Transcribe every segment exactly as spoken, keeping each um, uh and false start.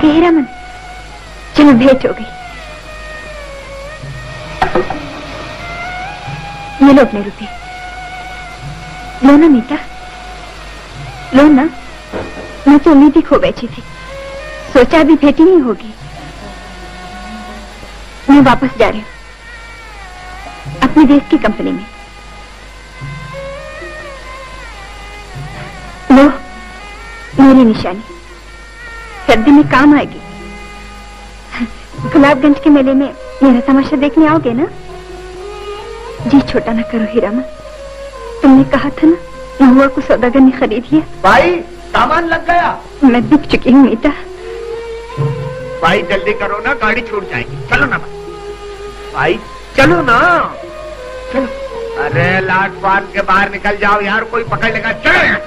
गए हीरामन, चलो भेंट हो गई। ये लो अपने रुपये। लो ना मीता, लो ना। मैं तो उम्मीद ही खो बैठी थी, सोचा अभी भेंट ही नहीं होगी। मैं वापस जा रही हूँ अपने देश की कंपनी में। लो मेरी निशानी, सर्दी में काम आएगी। गुलाबगंज के मेले में मेरा तमाशा देखने आओगे ना? जी छोटा ना करो हीरामन, तुमने कहा था ना महुआ को सौदागर ने खरीद लिया। भाई सामान लग गया। मैं बिक चुकी हूँ मीता। भाई जल्दी करो ना, गाड़ी छूट जाएगी। चलो ना भाई, भाई चलो ना, चलो। अरे लाट पाट के बाहर निकल जाओ यार, कोई पकड़ लेगा। चलो यार।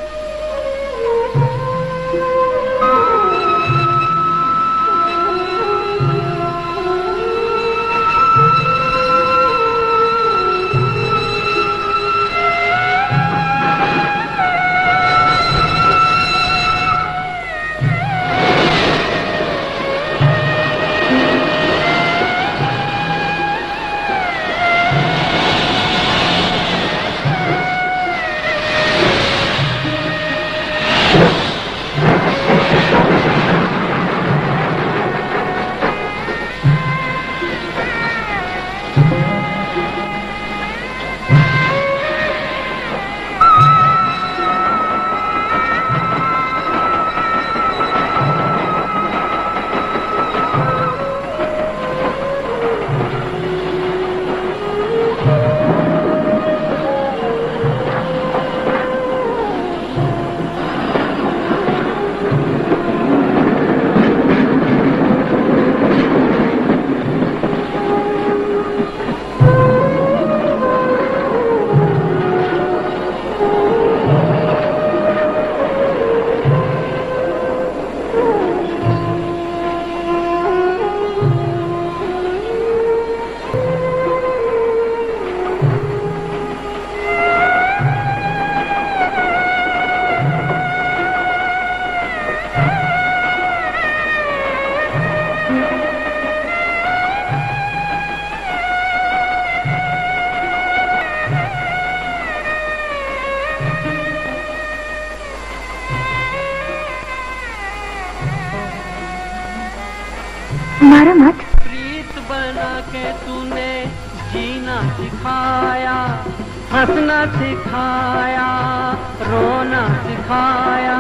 मारा मत। प्रीत बना के तूने जीना सिखाया, हंसना सिखाया, रोना सिखाया,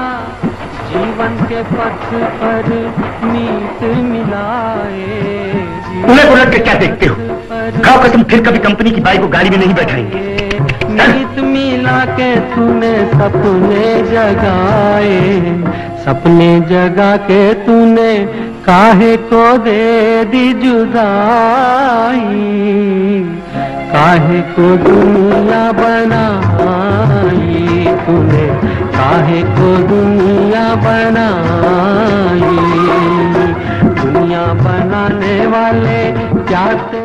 जीवन के पथ पर मीत मिलाए। उन्हें उलट के क्या देखते हो? खाओ कसम, फिर कभी कंपनी की बाई को गाड़ी में नहीं बैठाएंगे। मीत मिला के तूने सपने जगाए, सपने जगा के तूने काहे को दे दी जुदाई, काहे को दुनिया बनाई तूने, काहे को दुनिया बनाई। दुनिया बनाने वाले क्या